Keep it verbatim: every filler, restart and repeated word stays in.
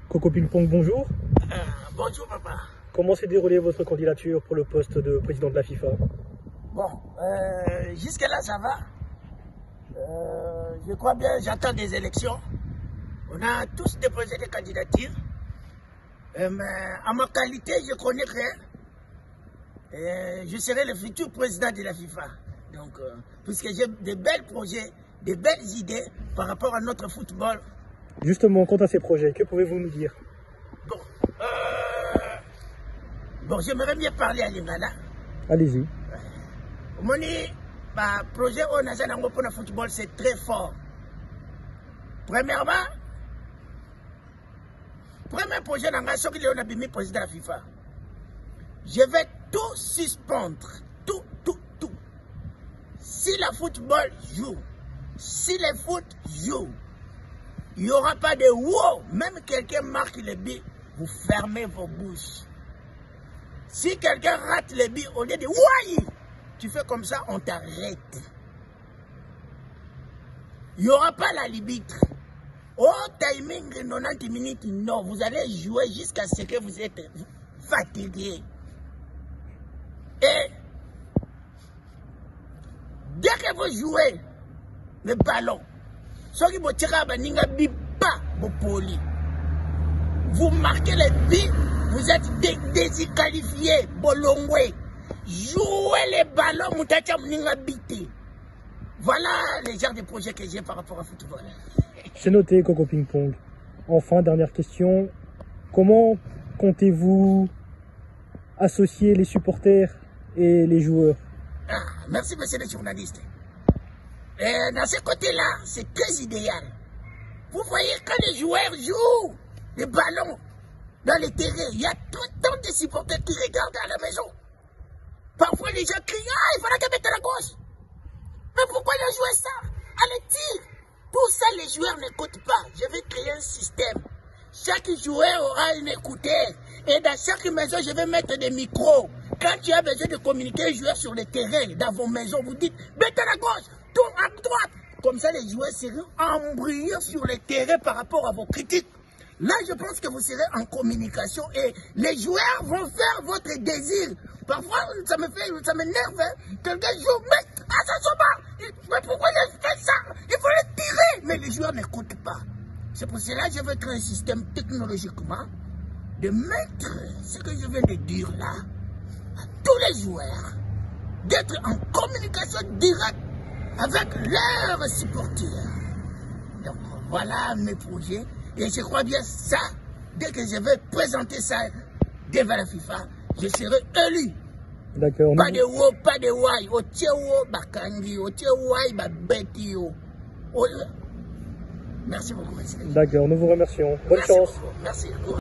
Coco Ping Pong, bonjour. Euh, bonjour papa. Comment s'est déroulée votre candidature pour le poste de président de la FIFA? Bon, euh, jusque-là ça va. Euh, je crois bien, j'attends des élections. On a tous déposé des candidatures. Euh, mais en ma qualité, je connais rien. Euh, je serai le futur président de la FIFA. Donc, euh, puisque j'ai de bels projets, de belles idées par rapport à notre football. Justement, quant à ces projets, que pouvez-vous nous dire? Bon, euh, bon j'aimerais bien parler à Lingala. Allez-y. Mon bah, projet au Nazanango pour le football, c'est très fort. Premièrement, premier projet dans la sortie de Bimi, président de la FIFA. Je vais tout suspendre. Tout, tout, tout. Si le football joue, si le foot joue, il n'y aura pas de wow. Même quelqu'un marque le but, vous fermez vos bouches. Si quelqu'un rate le but, au lieu de ouaille, tu fais comme ça, on t'arrête. Il n'y aura pas la libitre. Au timing de quatre-vingt-dix minutes, non, vous allez jouer jusqu'à ce que vous êtes fatigué. Et dès que vous jouez le ballon, vous marquez le but, vous êtes dé désqualifié, bolongwe. Jouez les ballons, voilà les genres de projets que j'ai par rapport au football. C'est noté, Coco Ping Pong. Enfin, dernière question. Comment comptez-vous associer les supporters et les joueurs? Ah, merci, monsieur le journaliste. Et dans ce côté-là, c'est très idéal. Vous voyez, quand les joueurs jouent les ballons dans les terrains, il y a tout le temps des supporters qui regardent à la maison. Parfois, les gens crient, ah, il faudra qu'elle mette la gauche. Mais pourquoi ils ont joué ça? Allez, tire. Tout ça, les joueurs n'écoutent pas. Je vais créer un système. Chaque joueur aura une écouteur. Et dans chaque maison, je vais mettre des micros. Quand tu as besoin de communiquer, joueurs sur le terrain, dans vos maisons, vous dites, mettez à gauche, tourne à droite. Comme ça, les joueurs seront embrouillés sur le terrain par rapport à vos critiques. Là, je pense que vous serez en communication et les joueurs vont faire votre désir. Parfois, ça me fait, ça m'énerve. Hein? Quelqu'un joue, mais ah, ça se bat. Mais pourquoi il fait ça? Il faut le tirer. Mais les joueurs n'écoutent pas. C'est pour cela que je veux créer un système technologiquement de mettre ce que je viens de dire là à tous les joueurs, d'être en communication directe avec leurs supporters. Donc voilà mes projets. Et je crois bien ça, dès que je vais présenter ça devant la FIFA, je serai élu. D'accord. Pas de wo, pas de wai. O tiewo bakangi, o tiewo babeti yo. Merci beaucoup, monsieur. D'accord, nous vous remercions. Bonne Merci chance. beaucoup. Merci.